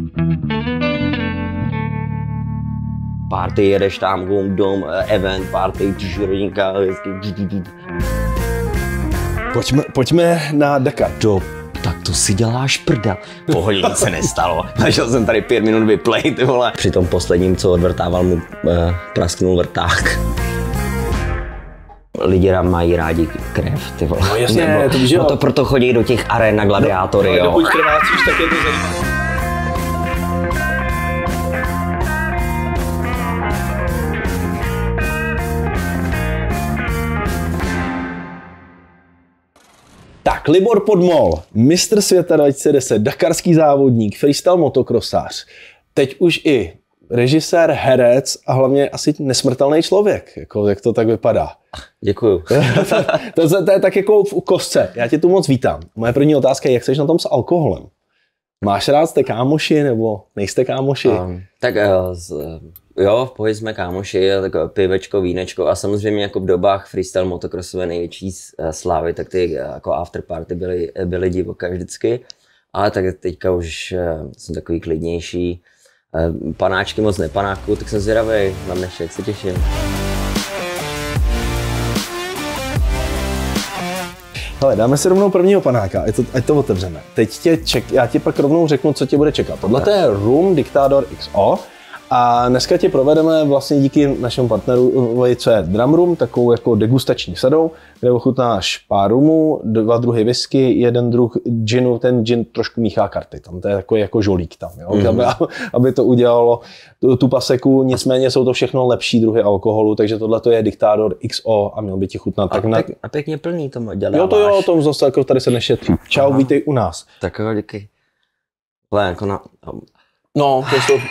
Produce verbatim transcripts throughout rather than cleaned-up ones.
Party, jedeš tam, dům, dom, event, party, rodinka, Pojďme, pojďme na Dakar. Do, tak to si děláš prda. Pohodě, nic se nestalo. Našel jsem tady pět minut vyplay, ty vole. Při tom posledním, co odvrtával, mu eh, prasknul vrták. Lidi mají rádi krev, ty vole. No jasně, Nebo, to víš, no to proto chodí do těch aren na gladiátory, no, jo. Dokud krvácíš, tak je to zajímavé. Tak, Libor Podmol, mistr světa dva tisíce deset, dakarský závodník, freestyle motokrosář, teď už i režisér, herec a hlavně asi nesmrtelný člověk, jako, jak to tak vypadá. Děkuju. to, to, to je tak jako v kostce, já tě tu moc vítám. Moje první otázka je, jak seš na tom s alkoholem? Máš rád, jste kámoši nebo nejste kámoši? Um, tak uh, z, jo, v pohodě jsme kámoši, tak pivečko, vínečko a samozřejmě jako v dobách freestyle motocrossové největší slávy, tak ty jako afterparty byly, byly divoké vždycky, ale tak teďka už uh, jsem takový klidnější. Uh, panáčky moc nepanáku, tak jsem zvědavej na dnešek, se těším. Hele, dáme si rovnou prvního panáka, ať to, ať to otevřeme. Teď tě ček, já ti pak rovnou řeknu, co tě bude čekat. Tohle je Rum Dictador X O a dneska tě provedeme vlastně díky našemu partneru, co je Drum Room, takovou jako degustační sadou, kde ochutnáš pár rumů, dva druhy whisky, jeden druh ginu, ten gin trošku míchá karty, tam to je takový jako žolík tam, jo? Mm-hmm. aby, aby to udělalo tu, tu paseku, nicméně jsou to všechno lepší druhy alkoholu, takže tohle je Dictador X O a měl by ti chutnat. A, tak pěk, na... a pěkně plný to děláváš. Jo to jo, to zase jako tady se nešetří. Čau, aha. Vítej u nás. Tak jo, díky. Hle, jako na... No, to jsou...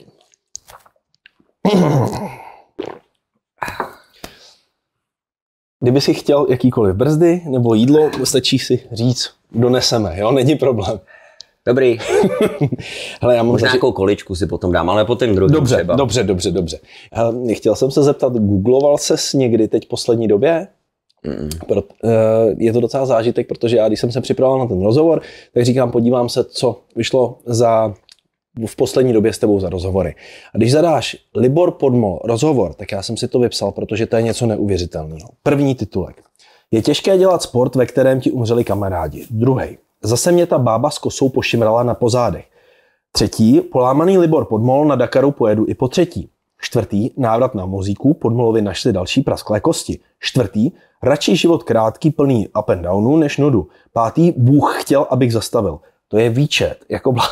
Kdyby si chtěl jakýkoliv brzdy nebo jídlo, stačí si říct, doneseme, jo, není problém. Dobrý. Hele, já mám možná zaži... nějakou količku si potom dám, ale potom druhý dobře, třeba. Dobře, dobře, dobře. Hele, chtěl jsem se zeptat, googloval ses někdy teď v poslední době? Mm. Pro, je to docela zážitek, protože já, když jsem se připravoval na ten rozhovor, tak říkám, podívám se, co vyšlo za v poslední době s tebou za rozhovory. A když zadáš Libor Podmol rozhovor, tak já jsem si to vypsal, protože to je něco neuvěřitelného. První titulek. Je těžké dělat sport, ve kterém ti umřeli kamarádi. Druhý. Zase mě ta bába s kosou pošimrala na pozádech. Třetí. Polámaný Libor Podmol na Dakaru pojedu i po třetí. Čtvrtý. Návrat na Mozíku. Podmolovi našli další prasklé kosti. Čtvrtý. Radši život krátký, plný up and downu, než nudu. Pátý. Bůh chtěl, abych zastavil. To je výčet. Jako blá...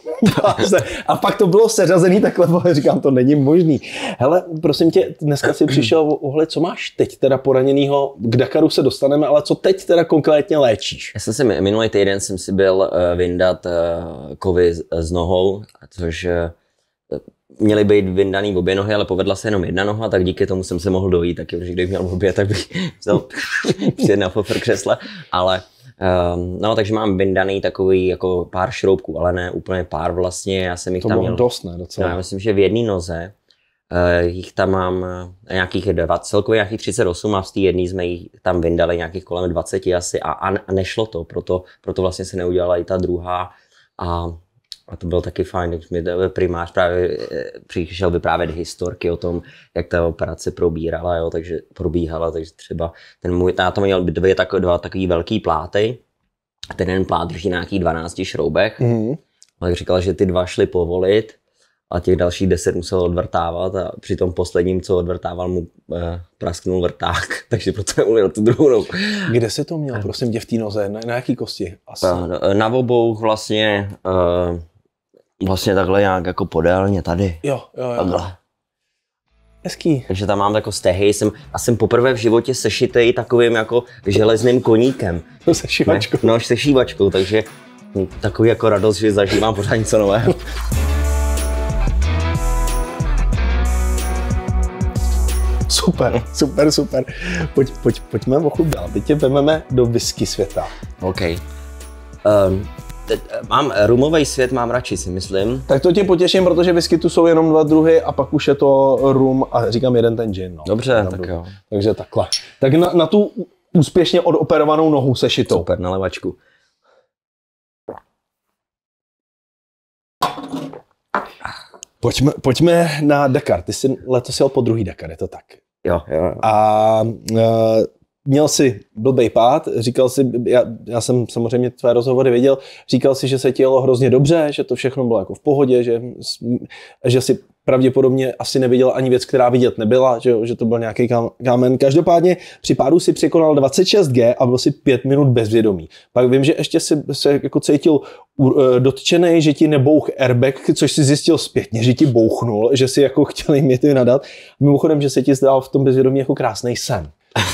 A pak to bylo seřazený takhle, říkám, to není možný. Hele, prosím tě, dneska si přišel ohled, co máš teď teda poraněnýho, k Dakaru se dostaneme, ale co teď teda konkrétně léčíš? Já jsem si minulý týden jsem si byl uh, vyndat uh, kovy z nohou, což uh, měly být vyndaný obě nohy, ale povedla se jenom jedna noha, tak díky tomu jsem se mohl dojít, taky, protože kdybych měl obě, tak bych vzal přijít na fofr křesle, ale Um, no, takže mám vyndaný takový jako pár šroubků, ale ne úplně pár vlastně, já jsem jich to tam měl. dost, ne, docela. No, já myslím, že v jedné noze uh, jich tam mám uh, nějakých dva, celkově nějakých třicet osm a v té jedné jsme jich tam vyndali nějakých kolem dvacet asi a, a, a nešlo to, proto, proto vlastně se neudělala i ta druhá a, a to bylo taky fajn, když mi primář právě přišel vyprávět historky o tom, jak ta operace probírala, jo, takže probíhala, takže třeba ten můj táta měl dvě tak, dva takový velký pláty, ten jeden plát drží nějakých dvanáct šroubech, mm-hmm. tak říkal, že ty dva šly povolit a těch dalších deset musel odvrtávat a při tom posledním, co odvrtával, mu eh, prasknul vrták, takže proto neuměl tu druhou nohu. Kde jsi to měl, prosím tě, v té noze, na, na jaký kosti? Asi? Na, na obou vlastně, eh, vlastně takhle nějak jako podélně tady. Jo, jo, jo. Takhle. Hezký. Takže tam mám jako stehy, jsem, a jsem poprvé v životě sešitej takovým jako železným koníkem. No se šívačkou. No, se šívačkou, takže takový jako radost, že zažívám pořád něco nového. Super, super, super. Pojď, pojď, pojďme o chlup dál. Teď tě vememe do whisky světa. OK. Um, te, mám rumový svět, mám radši, si myslím. Tak to tě potěším, protože whisky tu jsou jenom dva druhy a pak už je to rum a říkám jeden ten gin. No. Dobře, tak jo. Takže takhle. Tak na, na tu úspěšně odoperovanou nohu sešitou. Super, na levačku. Pojďme, pojďme na Dakar. Ty jsi letos jel po druhý Dakar, je to tak? Jo, jo. A uh, měl jsi blbej pád, říkal si, já, já jsem samozřejmě tvé rozhovory viděl, říkal si, že se ti jelo hrozně dobře, že to všechno bylo jako v pohodě, že, že si pravděpodobně asi neviděl ani věc, která vidět nebyla, že, že to byl nějaký kámen. Každopádně při pádu si překonal dvacet šest gé a byl si pět minut bezvědomý. Pak vím, že ještě si se jako cítil dotčenej, že ti nebouch airbag, což si zjistil zpětně, že ti bouchnul, že si jako chtěl jim je nadat. Mimochodem, že se ti zdál v tom bezvědomí jako krásný sen.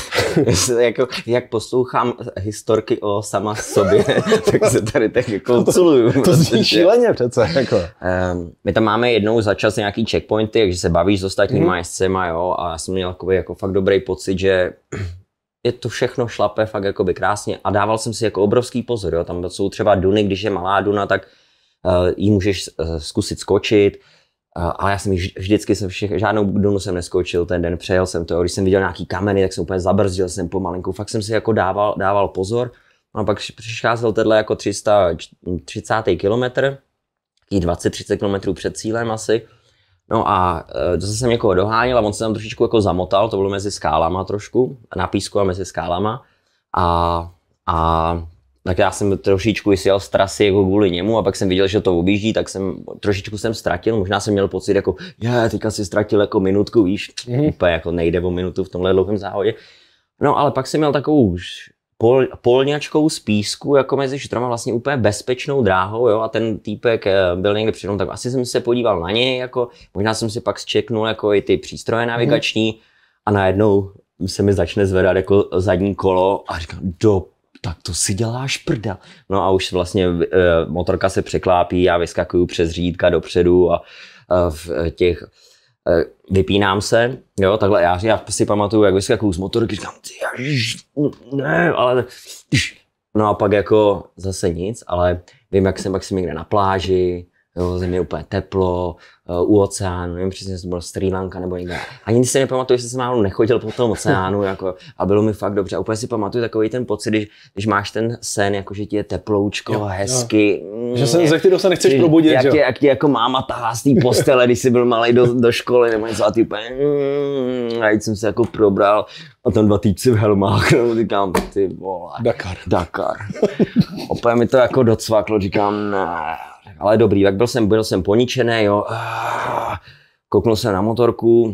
jako, jak poslouchám historky o sama sobě, tak se tady tak jako culuju. To zní šíleně přece. Jako. Um, my tam máme jednou za čas nějaký checkpointy, takže se bavíš s ostatníma mm. jezdcema, jo, a já jsem měl jako, jako fakt dobrý pocit, že je to všechno šlape fakt jakoby krásně a dával jsem si jako obrovský pozor, jo, tam jsou třeba duny, když je malá duna, tak uh, jí můžeš uh, zkusit skočit. Uh, ale já jsem vždycky jsem všech, žádnou dunu jsem neskočil, ten den přejel jsem to, když jsem viděl nějaký kameny, tak jsem úplně zabrzdil jsem pomalinku, fakt jsem si jako dával, dával pozor. No a pak přicházel tenhle jako tři sta třicátý kilometr, dvacet třicet kilometrů před cílem asi. No a uh, zase jsem někoho doháněl a on se tam trošičku jako zamotal, to bylo mezi skálama trošku, na písku a mezi skálama. A, a tak já jsem trošičku jel z trasy jako kvůli němu a pak jsem viděl, že to objíždí, tak jsem trošičku jsem ztratil, možná jsem měl pocit jako, je, teďka si ztratil jako minutku, víš, mm. úplně jako nejde o minutu v tomhle dlouhém závodě. No ale pak jsem měl takovou pol, polňačkou z písku, jako mezi štrama vlastně úplně bezpečnou dráhou, jo, a ten týpek byl někde před mnou, tak asi jsem se podíval na něj, jako, možná jsem si pak zčeknul jako i ty přístroje navigační mm. a najednou se mi začne zvedat jako zadní kolo a říkám, do tak to si děláš prda. No a už vlastně e, motorka se překlápí, já vyskakuju přes řídka dopředu a e, v těch e, vypínám se, jo, takhle já, já si pamatuju, jak vyskakuju z motorky, říkám, ty, ježiš, ne, ale no a pak jako zase nic, ale vím, jak jsem, jak jsem někde na pláži, jo, země je úplně teplo, uh, u oceánu, nevím přesně, jestli to bylo Srí Lanka nebo někde. Ani si nepamatuju, jestli jsem náhodou nechodil po tom oceánu, jako, a bylo mi fakt dobře. A úplně si pamatuju takový ten pocit, když, když máš ten sen, jako, že ti je teploučko, jo, hezky. Jo. Že se, ze kterého se nechceš probudit, jak jo? Tě, jak tě jako máma tahá z té postele, když jsi byl malý do, do školy nebo něco a ty úplně, mm, a teď jsem se jako probral a tam dva týpci v helmách, no, říkám, ty vole. Dakar. Dakar. Opět mi to jako docvaklo, říkám, ne. Ale dobrý, tak byl jsem, byl jsem poničený, jo, kouknul jsem na motorku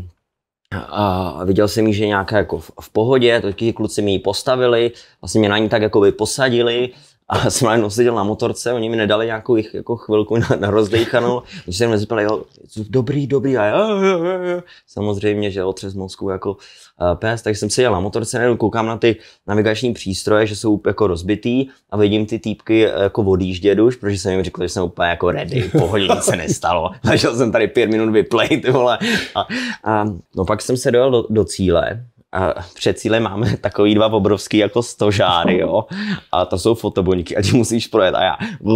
a viděl jsem jí, že nějaká jako v, v pohodě, taky kluci mi ji postavili, vlastně mě na ní tak jako by posadili a jsem najednou seděl na motorce, oni mi nedali nějakou jich jako chvilku na, na rozdejchanou, když jsem mi říkal, jo, dobrý, dobrý a jo, jo, jo. Samozřejmě, že otřes mozku jako uh, pes, takže jsem seděl na motorce, najednou koukám na ty navigační přístroje, že jsou jako rozbitý a vidím ty týpky jako odjíždět už, protože jsem jim řekl, že jsem úplně jako ready, v pohodě, nic se nestalo, zažil jsem tady pět minut vyplay, ty vole. A, a no pak jsem se dojel do, do cíle. A před cílem máme takový dva obrovský jako stožáry, jo. A to jsou fotobuňky a ti musíš projet a já.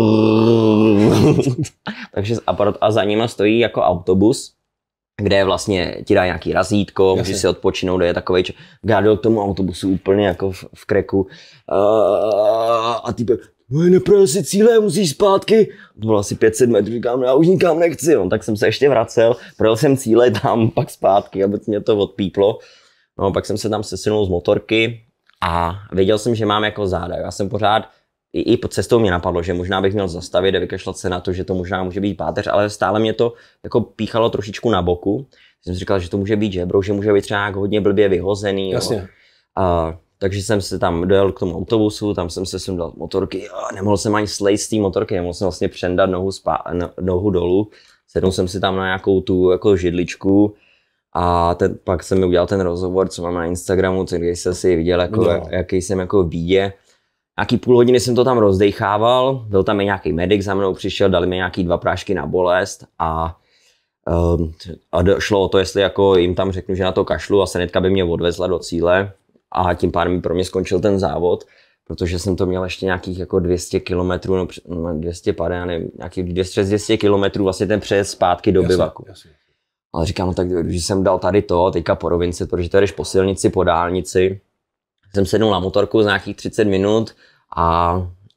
Takže aparát a za nimi stojí jako autobus, kde vlastně ti dá nějaký razítko, můžeš si odpočinout, kde je takovej, že já jdu k tomu autobusu úplně jako v, v kreku. A, a ty no, neprojel si cíle, musíš zpátky. To bylo asi pět set metrů, říkám, já už nikam nechci. No, tak jsem se ještě vracel, projel jsem cíle tam, pak zpátky, aby mě to odpíplo. No, pak jsem se tam sesunul z motorky a věděl jsem, že mám jako záda. Já jsem pořád, i, i pod cestou mě napadlo, že možná bych měl zastavit a vykašlat se na to, že to možná může být páteř, ale stále mě to jako píchalo trošičku na boku. Jsem si říkal, že to může být žebro, že může být třeba nějak hodně blbě vyhozený. Jasně. A, takže jsem se tam dojel k tomu autobusu, tam jsem se sundal z motorky a nemohl jsem ani slejt z té motorky, nemohl jsem vlastně přendat nohu, spá, no, nohu dolů. Sednul jsem si tam na nějakou tu jako židličku. A ten, pak jsem mi udělal ten rozhovor, co mám na Instagramu, když jsem si viděl, jako, no. jaký jsem jako v bídě. Nějaký půl hodiny jsem to tam rozdejchával, byl tam i nějaký medic za mnou, přišel, dali mi nějaký dva prášky na bolest a, um, a šlo o to, jestli jako jim tam řeknu, že na to kašlu a sanitka by mě odvezla do cíle a tím pádem pro mě skončil ten závod, protože jsem to měl ještě nějakých jako dvě stě kilometrů, no dvě stě padá, nevím, nějakých dvě stě kilometrů vlastně ten přejezd zpátky do bivaku. Ale říkám, no tak když jsem dal tady to, teďka po rovince, protože to jdeš po silnici, po dálnici, jsem sednul na motorku z nějakých třicet minut a,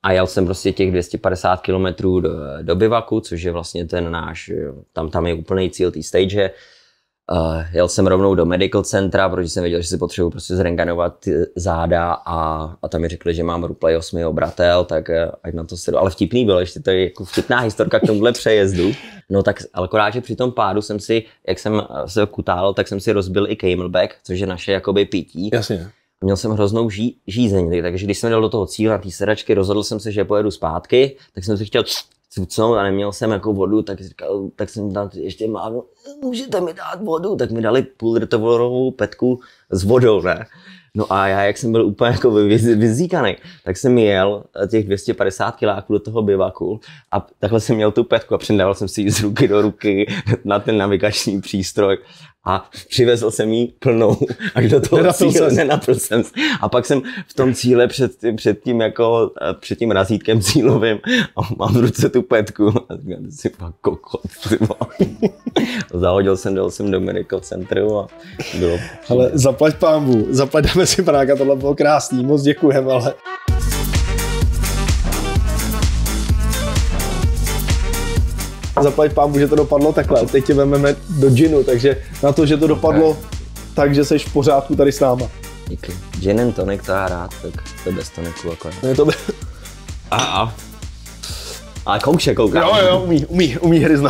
a jel jsem prostě těch dvě stě padesát kilometrů do, do bivaku, což je vlastně ten náš, tam, tam je úplný cíl té stage. Uh, jel jsem rovnou do medical centra, protože jsem věděl, že si potřebuji prostě zrenganovat záda a, a tam mi řekli, že mám Rupley osmi obratel, tak ať na to se do... Ale vtipný bylo, ještě to je jako vtipná historka k tomuhle přejezdu. No tak akorát, že při tom pádu jsem si, jak jsem se kutál, tak jsem si rozbil i camelback, což je naše jakoby pití. Jasně. Měl jsem hroznou ží, žízeň, takže když jsem jel do toho cíle na té sedačky, rozhodl jsem se, že pojedu zpátky, tak jsem si chtěl cucnout a neměl jsem jako vodu, tak, říkal, tak jsem tam ještě mávnul, můžete mi dát vodu, tak mi dali půl litrovou petku s vodou, ne? No a já, jak jsem byl úplně jako vyzíkaný, tak jsem jel těch dvě stě padesát kiláků do toho bivaku a takhle jsem měl tu petku a přidával jsem si ji z ruky do ruky na ten navigační přístroj a přivezl jsem jí plnou až do toho nenapil cíle, jsem. nenapil jsem. A pak jsem v tom cíle před tím, před tím, jako, před tím razítkem cílovým a mám v ruce tu petku a říkám si pak kokot, zahodil jsem, dal jsem do medical centru a bylo... Ale zaplať pánbu, zaplať dáme si panáka, tohle bylo krásný, moc děkujeme, ale... Zaplať pánbu, že to dopadlo takhle, teď tě vezmeme do džinu, takže na to, že to dopadlo okay. tak, že seš v pořádku tady s náma. Díky. Gin and tonic to já rád, tak to bez toniku akorát. No je to... A, a. Ale kouše koukám. Jo, jo, umí, umí, umí hryznout.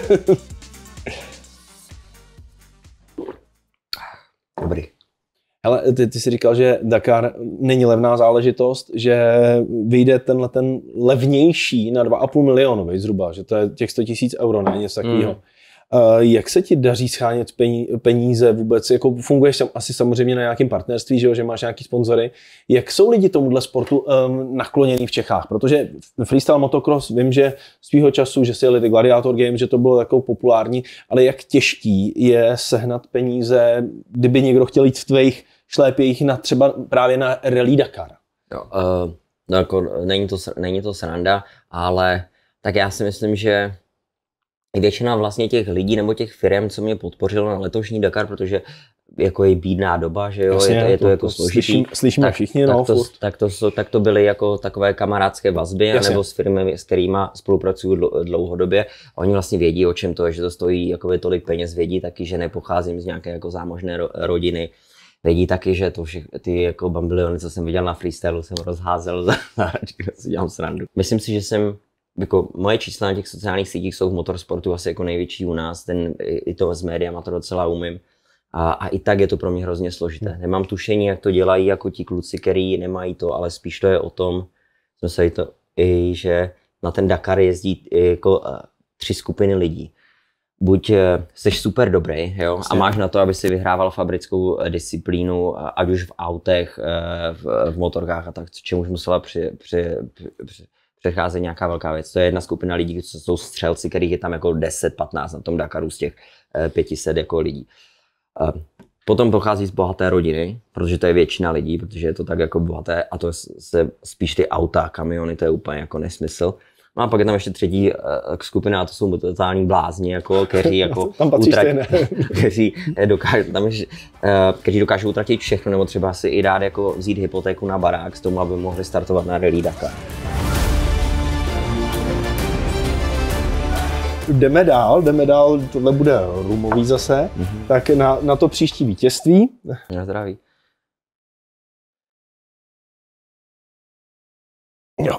Dobrý. Hele, ty, ty jsi říkal, že Dakar není levná záležitost, že vyjde tenhle ten levnější na dva a půl milionu, veď zhruba, že to je těch sto tisíc euro, ne něco takového. Mm. Uh, jak se ti daří schánět peníze vůbec? Jako funguješ tam asi samozřejmě na nějakém partnerství, že, jo, že máš nějaký sponzory. Jak jsou lidi tomuhle sportu um, nakloněný v Čechách? Protože freestyle motocross, vím, že svýho času, že si jeli ty Gladiator Games, že to bylo takovou populární, ale jak těžký je sehnat peníze, kdyby někdo chtěl jít v tvých šlépějích na třeba právě na Rally Dakar? Jo, uh, no jako, není, to, není to sranda, ale tak já si myslím, že většina vlastně těch lidí nebo těch firm, co mě podpořilo na letošní Dakar, protože jako je bídná doba, že jo, Jasně, je to, je to, to jako to složitý. Slyším, slyšíme tak, všichni, no, tak, to, tak, to, tak to byly jako takové kamarádské vazby, nebo s firmy, s kterými spolupracuju dlouhodobě. A oni vlastně vědí, o čem to je, že to stojí jakoby tolik peněz, vědí taky, že nepocházím z nějaké jako zámožné rodiny. Vědí taky, že to všech, ty jako bambiliony, co jsem viděl na freestylu, jsem rozházel za záčky, si dělám srandu. Myslím si, že jsem jako moje čísla na těch sociálních sítích jsou v motorsportu asi jako největší u nás, ten, i to s médiama to docela umím. A, a i tak je to pro mě hrozně složité. Nemám tušení, jak to dělají jako ti kluci, který nemají to, ale spíš to je o tom, jsme se i to, i, že na ten Dakar jezdí jako uh, tři skupiny lidí. Buď uh, jsi super dobrý, jo, a máš na to, aby si vyhrával fabrickou disciplínu, ať už v autech, uh, v, v motorkách a tak, čemuž musela při, při, při, při přechází nějaká velká věc. To je jedna skupina lidí, co jsou střelci, kterých je tam jako deset patnáct na tom Dakaru z těch pět set jako lidí. Potom pochází z bohaté rodiny, protože to je většina lidí, protože je to tak jako bohaté a to je se spíš ty auta, kamiony, to je úplně jako nesmysl. No a pak je tam ještě třetí skupina a to jsou totální blázni, jako, kteří jako utratí, kteří dokážou, tam je, kteří dokážou utratit všechno, nebo třeba si i dát jako vzít hypotéku na barák s tomu, aby mohli startovat na Rally Dakar. Jdeme dál, jdeme dál, tohle bude rumový zase, mm-hmm. tak na, na to příští vítězství. Na zdraví. Jo.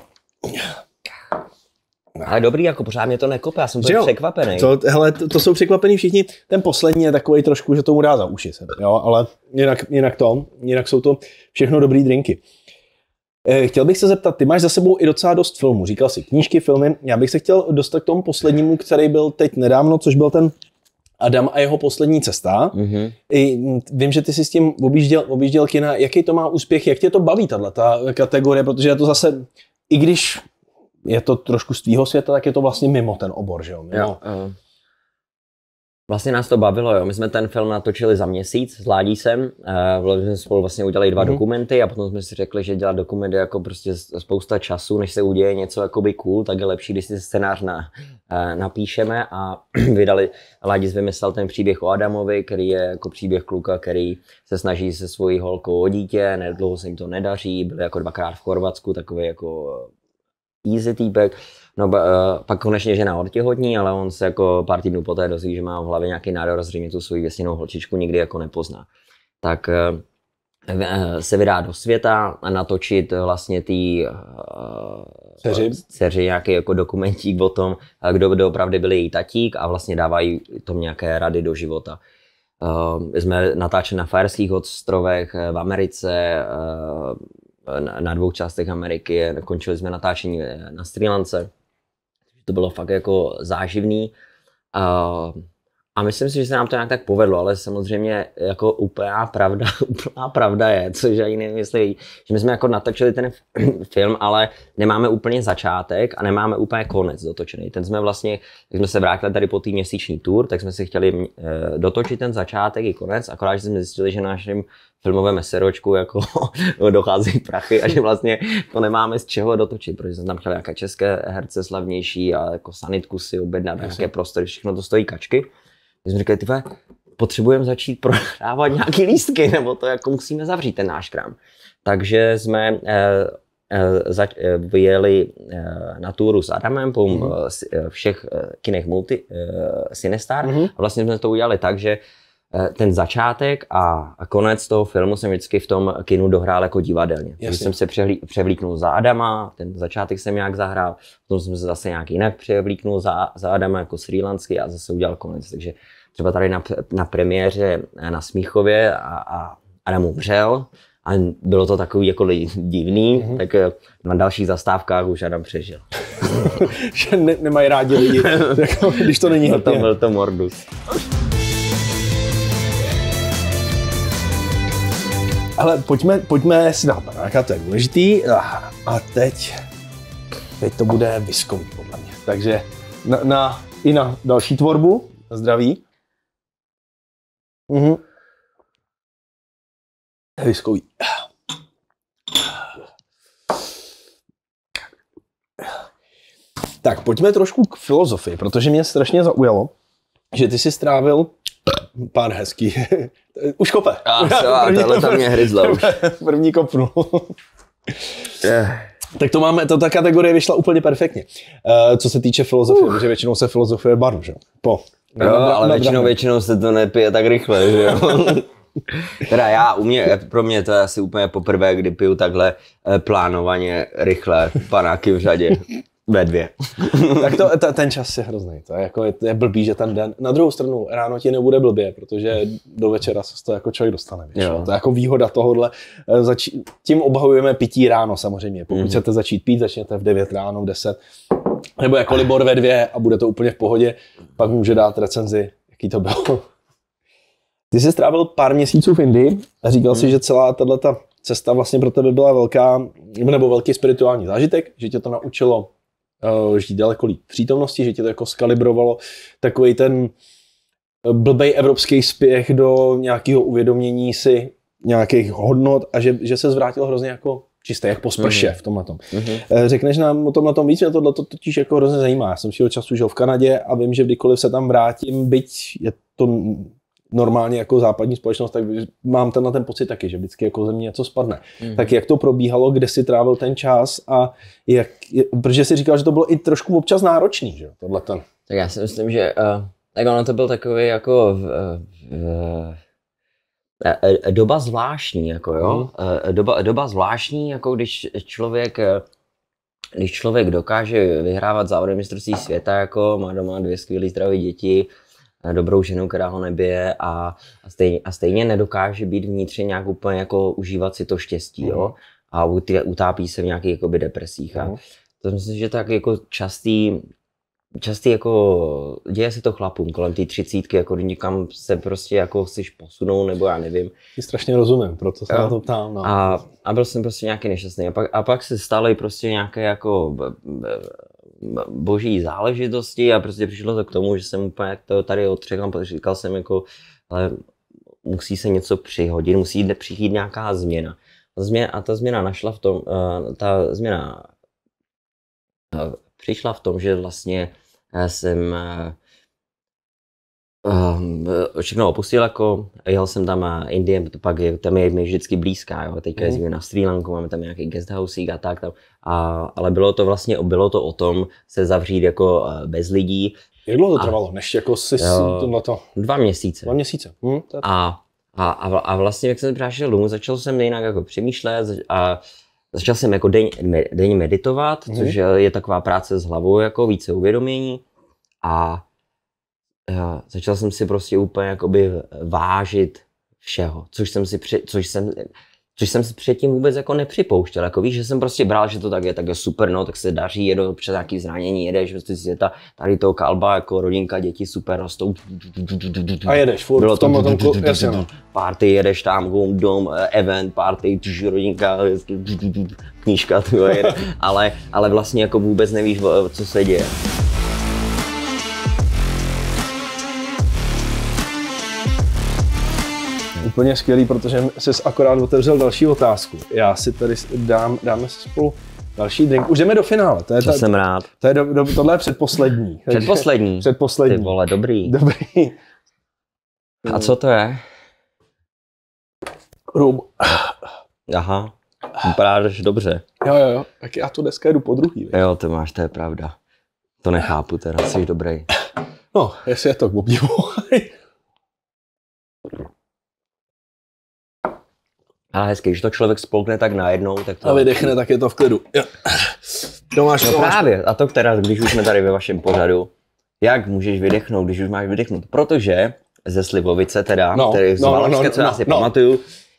Ale dobrý, jako pořád mě to nekope, já jsem byl překvapený. To, hele, to, to jsou překvapení všichni, ten poslední je takovej trošku, že tomu dá za uši sebe, jo, ale jinak, jinak to, jinak jsou to všechno dobrý drinky. Chtěl bych se zeptat, ty máš za sebou i docela dost filmů, říkal jsi knížky, filmy, já bych se chtěl dostat k tomu poslednímu, který byl teď nedávno, což byl ten Adam a jeho poslední cesta. Mm-hmm. I vím, že ty jsi s tím objížděl, objížděl kina, jaký to má úspěch, jak tě to baví tato kategorie, protože je to zase, i když je to trošku z tvýho světa, tak je to vlastně mimo ten obor, že jo? Mimo. jo uh... Vlastně nás to bavilo, jo. My jsme ten film natočili za měsíc s Ládísem, uh, jsme spolu vlastně udělali dva mm-hmm. dokumenty a potom jsme si řekli, že dělat dokumenty jako prostě spousta času, než se uděje něco jakoby cool, tak je lepší, když si scénář na, uh, napíšeme a vydali, Ládis vymyslel ten příběh o Adamovi, který je jako příběh kluka, který se snaží se svojí holkou o dítě, nedlouho se jim to nedaří, byl jako dvakrát v Chorvatsku, takový jako easy týpek. No uh, pak konečně žena odtěhotní, ale on se jako pár týdnů poté dozví, že má v hlavě nějaký nádor, zřejmě tu svoji věsněnou holčičku nikdy jako nepozná. Tak uh, se vydá do světa a natočit vlastně tý uh, dceři nějaký jako dokumentík o tom, kdo doopravdy byl její tatík a vlastně dávají tom nějaké rady do života. Uh, jsme natáčeli na Faerských ostrovech v Americe, uh, na, na dvou částech Ameriky, končili jsme natáčení na Srí Lance. To bylo fakt jako záživný. Uh, a myslím si, že se nám to nějak tak povedlo, ale samozřejmě jako úplná pravda, úplná pravda je, což ani nevím, jestli, že my jsme jako natočili ten film, ale nemáme úplně začátek a nemáme úplně konec dotočený. Ten jsme vlastně, když jsme se vrátili tady po té měsíční tour, tak jsme si chtěli uh, dotočit ten začátek i konec, akorát, že jsme zjistili, že našim filmovém meseročku jako dochází prachy a že vlastně to nemáme z čeho dotočit, protože jsem tam chtěl nějaké české herce slavnější a jako sanitku si objednat, nějaké prostory, všechno to stojí kačky. My jsme říkali, tyhle, potřebujeme začít prodávat nějaký lístky, nebo to jako musíme zavřít ten náš krám. Takže jsme eh, eh, zač, eh, vyjeli eh, na túru s Adamem po mm-hmm. eh, všech eh, kinech multi, eh, Cinestar mm-hmm. a vlastně jsme to udělali tak, že ten začátek a konec toho filmu jsem vždycky v tom kinu dohrál jako divadelně. Takže jsem se převlíknul za Adama, ten začátek jsem nějak zahrál, potom jsem se zase nějak jinak převlíknul za, za Adama jako srílanský a zase udělal konec. Takže třeba tady na, na premiéře na Smíchově a, a Adam umřel a bylo to takový jako divný, mm-hmm. tak na dalších zastávkách už Adam přežil. Že ne, nemají rádi lidi, jako, když to není happy. To byl to mordus. Ale pojďme, pojďme si dát banáka, to je důležitý. A teď, teď to bude viskový, podle mě. Takže na, na, i na další tvorbu. Zdraví. Mhm. Viskový. Tak pojďme trošku k filozofii, protože mě strašně zaujalo, že ty jsi strávil pár hezký. Už kope. A tohle tam mě hryzlo už. První kopnu. Tak to máme, to ta kategorie vyšla úplně perfektně. Uh, co se týče filozofie, uh. protože většinou se filozofie baru, že? Po. Jo, no, ale na, většinou, na, většinou se to nepije tak rychle, že jo? Teda já, u mě, pro mě to je asi úplně poprvé, kdy piju takhle plánovaně, rychle, panáky v řadě. Ve dvě. Tak to, to, ten čas je hrozný. To je, jako, je, je blbý, že ten den. Na druhou stranu ráno ti nebude blbě, protože do večera se to jako člověk dostane. To je jako výhoda tohohle. Zači- tím obhajujeme pití ráno samozřejmě. Pokud mm-hmm. chcete začít pít, začněte v devět ráno, v deset. Nebo jako Libor ve dvě a bude to úplně v pohodě. Pak může dát recenzi, jaký to bylo. Ty jsi strávil pár měsíců v Indii a říkal mm. si, že celá tato cesta vlastně pro tebe byla velká, nebo velký spirituální zážitek, že tě to naučilo žít daleko líp přítomnosti, že tě to jako skalibrovalo takový ten blbej evropský spěch do nějakého uvědomění si nějakých hodnot a že, že se zvrátil hrozně jako čistý, jak po sprše mm-hmm. v tomhletom. Mm-hmm. Řekneš nám o tom na tom víc, mě tohle to totiž jako hrozně zajímá. Já jsem svýho času žil v Kanadě a vím, že kdykoliv se tam vrátím, byť je to normálně jako západní společnost, tak mám tenhle ten pocit taky, že vždycky jako ze mě něco spadne. Mm-hmm. Tak jak to probíhalo, kde si trávil ten čas a jak, protože jsi říkal, že to bylo i trošku občas náročný, že tohle ten. Tak já si myslím, že uh, tak ono to byl takový jako uh, uh, uh, doba zvláštní, jako jo, mm-hmm. uh, doba, doba zvláštní, jako když člověk uh, když člověk dokáže vyhrávat závody mistrovství světa, jako má doma dvě skvělé zdravé děti, dobrou ženu, která ho nebije a, a, stejně, a stejně nedokáže být vnitřně nějak úplně jako užívat si to štěstí, mm. jo, a utápí se v nějakých jakoby depresích a mm. to myslím, že tak jako častý, častý jako děje se to chlapům kolem té třicítky, jako někam se prostě jako chceš posunout, nebo já nevím. Ty strašně rozumím, proto se jo. na to ptám. No. A, a byl jsem prostě nějaký nešťastný a pak, a pak se staly prostě nějaké jako boží záležitosti a prostě přišlo to k tomu, že jsem úplně to tady odřekl, protože říkal jsem jako, ale musí se něco přihodit, musí přijít nějaká změna. A ta změna našla v tom, ta změna přišla v tom, že vlastně jsem Um, všechno opustil, jako jel jsem tam a Indie, pak je, tam je mi vždycky blízká, jo. Teďka jezdíme mm. na Srí Lanku, máme tam nějaký guesthousík a tak tam. A, ale bylo to vlastně, bylo to o tom se zavřít jako bez lidí. Jak dlouho to trvalo, než jako si jo, to... Dva měsíce. Dva měsíce. Hm, to je... a, a, a vlastně, jak jsem přišel domů, začal jsem jinak jako přemýšlet a začal jsem jako denně den meditovat, mm. což je taková práce s hlavou, jako více uvědomění. A já, začal jsem si prostě úplně jakoby vážit všeho, což jsem si, při, což jsem, což jsem si předtím vůbec jako nepřipouštěl. Jako víš, že jsem prostě bral, že to tak je, tak je super, no, tak se daří, jedu přes nějaký zranění, jedeš, prostě si je ta, tady toho kalba, jako rodinka, děti super rostou. A jedeš, furt bylo v tom, tom, tom jasně, no. Party, jedeš tam, dom, event, party, rodinka, knížka, ale, ale vlastně jako vůbec nevíš, co se děje. Úplně skvělý, protože jsi akorát otevřel další otázku. Já si tady dám, dáme si spolu další drink. Už jdeme do finále. To, je to ta, jsem rád. To je do, do, tohle je předposlední. Předposlední? Předposlední. Ty vole, dobrý. Dobrý. A co to je? Rum. Aha, vypadáš dobře. Jo, jo, jo. Tak já tu dneska jdu po druhý. Víc. Jo, to máš, to je pravda. To nechápu teda, jsi dobrý. No, jestli je to k obdivu. Ale hezky, když to člověk spolkne tak najednou, tak to... A vydechne, tak je to v klidu. Jo. To máš, no to právě, máš... a to která, když už jsme tady ve vašem pořadu, jak můžeš vydechnout, když už máš vydechnout? Protože ze Slivovice teda, no, který z no, Valašské, no, co no, já si no. pamatuju,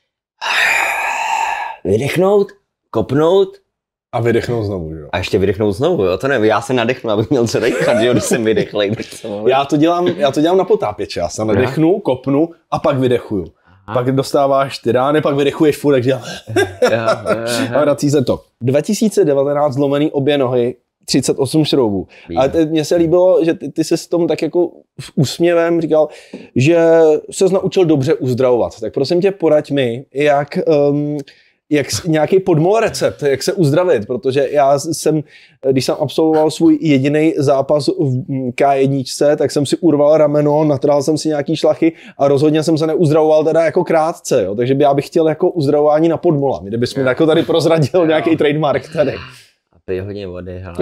vydechnout, kopnout, a vydechnout znovu, jo. A ještě vydechnout znovu, jo, to nevím, já se nadechnu, abych měl co dechat, jo, když jsem vydechlej. Já to dělám, já to dělám na potápěče, já se nadechnu, kopnu a pak vydechuju. Aha. Pak dostáváš ty rány, pak vydechuješ furt, takže a vrací se to. dva tisíce devatenáct zlomený obě nohy, třicet osm šroubů. Ale mně se líbilo, že ty, ty se s tom tak jako úsměvem říkal, že ses naučil dobře uzdravovat. Tak prosím tě, poraď mi, jak... Um, jak nějaký podmol recept, jak se uzdravit, protože já jsem, když jsem absolvoval svůj jediný zápas v ká jedna, tak jsem si urval rameno, natrhal jsem si nějaký šlachy a rozhodně jsem se neuzdravoval teda jako krátce, jo. Takže já bych chtěl jako uzdravování na podmola, kdybys mi jako tady prozradil nějaký trademark tady. A pij hodně vody, hele.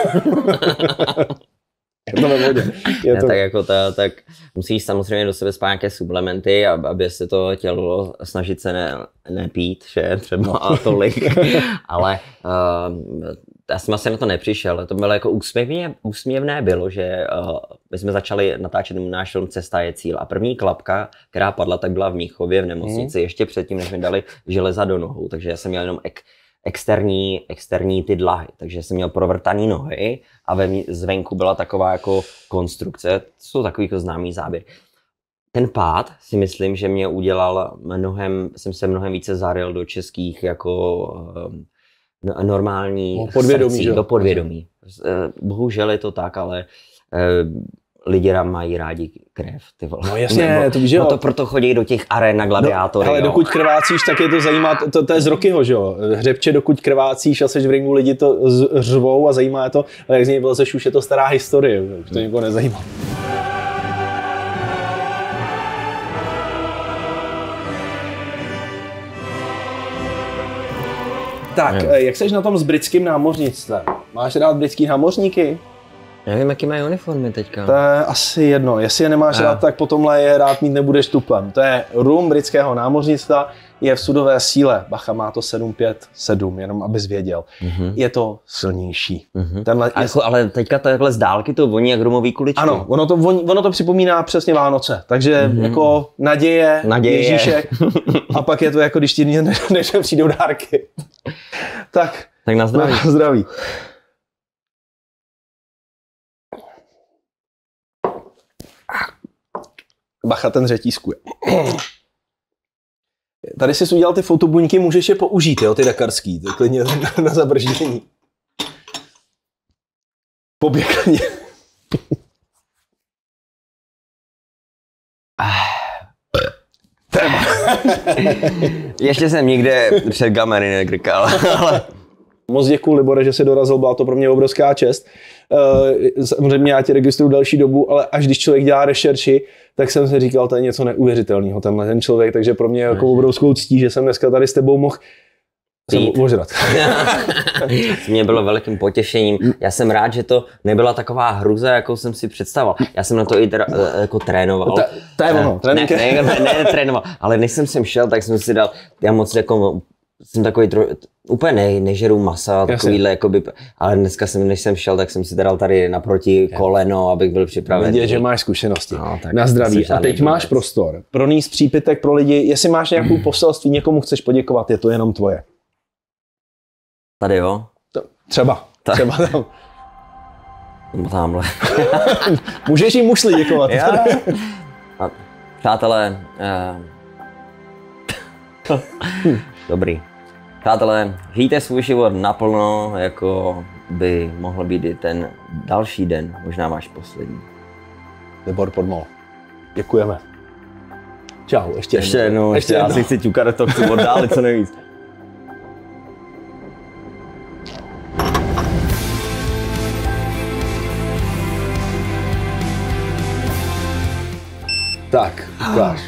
Je to ve vodě. Je ne, to... tak jako ta, tak musíš samozřejmě do sebe spát nějaké suplementy, aby se to tělo snažit se ne, nepít, že třeba no. tolik, ale uh, já jsem asi na to nepřišel, to bylo jako úsměvně, úsměvné bylo, že uh, my jsme začali natáčet náš film Cesta je cíl a první klapka, která padla, tak byla v Mnichově v nemocnici, mm. ještě předtím, než mi dali železa do nohou, takže já jsem měl jenom ek, externí, externí ty dlahy, takže jsem měl provrtaný nohy a ve, zvenku byla taková jako konstrukce, to jsou takový jako známý záběr. Ten pád si myslím, že mě udělal mnohem, jsem se mnohem více zaryl do českých jako um, normální no, podvědomí, srdcí, do podvědomí. Bohužel je to tak, ale uh, lidi mají rádi krev, ty vole. No jasně, Nebo, to víš, jo. No to proto chodí do těch aren na gladiátory. No, ale dokud krvácíš, tak je to zajímá, to, to, to je z Rockyho, že jo. Hřebče, dokud krvácíš a seš v ringu, lidi to řvou a zajímá je to, ale jak z něj vlezeš, už je to stará historie, už to nikoho nezajímá. Tak, jo. Jak seš na tom s britským námořnictvem? Máš rád britský námořníky? Nevím, jaký mají uniformy teďka. To je asi jedno. Jestli je nemáš a. rád, tak potomhle je rád mít nebudeš tuplem. To je rum britského námořnictva, je v sudové síle. Bacha, má to sedm pět sedm, jenom abys věděl. Mm-hmm. Je to silnější. Mm-hmm. Tenhle je... jako, ale teďka takhle z dálky to voní jak rumový kuličky. Ano, ono to, voní, ono to připomíná přesně Vánoce. Takže mm-hmm. jako naděje, naděje. Ježíšek. A pak je to jako, když ti než přijdou dárky. tak, tak na zdraví. Na zdraví. Bacha, ten řetízkuje. Tady jsi udělal ty fotobuňky, můžeš je použít, jo, ty dakarský, ty klidně na, na zabrždění. Poběkaně. Ještě jsem nikde před kamery nekrkal, ale Moc děkuji, Libore, že jsi dorazil, byla to pro mě obrovská čest. Samozřejmě já tě registruju další dobu, ale až když člověk dělá rešerši, tak jsem si říkal, to je něco neuvěřitelného, tenhle ten člověk, takže pro mě je jako obrovskou ctí, že jsem dneska tady s tebou mohl ožrat. Mě bylo velkým potěšením. Já jsem rád, že to nebyla taková hruza, jakou jsem si představoval. Já jsem na to i tra, jako trénoval. To, to je ono. Ne, ne, ne, ne, trénoval, ale než jsem sem šel, tak jsem si dal, já moc jako, jsem takový tro, úplně ne, nežeru masa, takovýhle, jakoby, ale dneska jsem, než jsem šel, tak jsem si dal tady naproti koleno, abych byl připraven. Vidět, že máš zkušenosti. No, na zdraví. A teď máš věc. Prostor. Pro níz přípitek pro lidi, jestli máš nějakou poselství, někomu chceš poděkovat, je to jenom tvoje. Tady jo? To, třeba. Ta. Třeba tam. Tamhle. Můžeš jim mušli děkovat. A, přátelé, uh, dobrý. Přátelé, žijte svůj život naplno, jako by mohl být i ten další den, možná váš poslední. Libor Podmol. Děkujeme. Čau, ještě, ještě jednou. Ještě jednou. Já si chci ťukat, to chci oddálit co nejvíc. Tak, ukáž.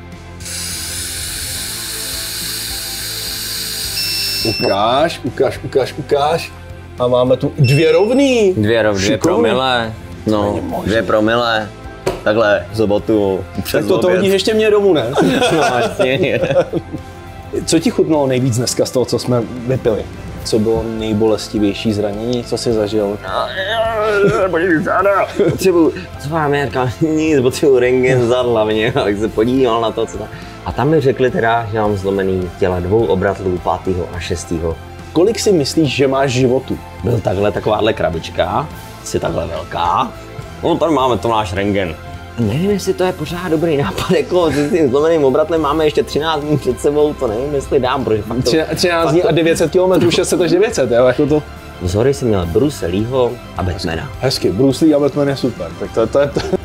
Ukáž, ukáž, ukáž, ukáž. A máme tu dvě rovný. Dvě rovný, dvě promile. No, dvě promile. Takhle, v sobotu. Tak to, to hodíš ještě mě domů, ne? No, vlastně. Co ti chutnalo nejvíc dneska z toho, co jsme vypili? Co bylo nejbolestivější zranění, co jsi zažil? Potřebuji, co vám je, nic, potřebuji rentgen zad hlavně, abych se podíval na to, co tam. A tam mi řekli teda, že mám zlomený těla dvou obratlů, pátýho a šestýho. Kolik si myslíš, že máš životů? Byl takhle takováhle krabička, asi takhle velká. No tady máme to náš rentgen. Nevím, jestli to je pořád dobrý nápad, jako s tím zlomeným obratlem máme ještě třináct dní před sebou, to nevím, jestli dám, protože fakt to... třináct dní a devět set kilometrů, šest set až devět set, jo, jako to... Vzory jsem měl Bruce Leeho a Batmana. Hezky, Bruce Lee a Batman je super, tak to, to je to.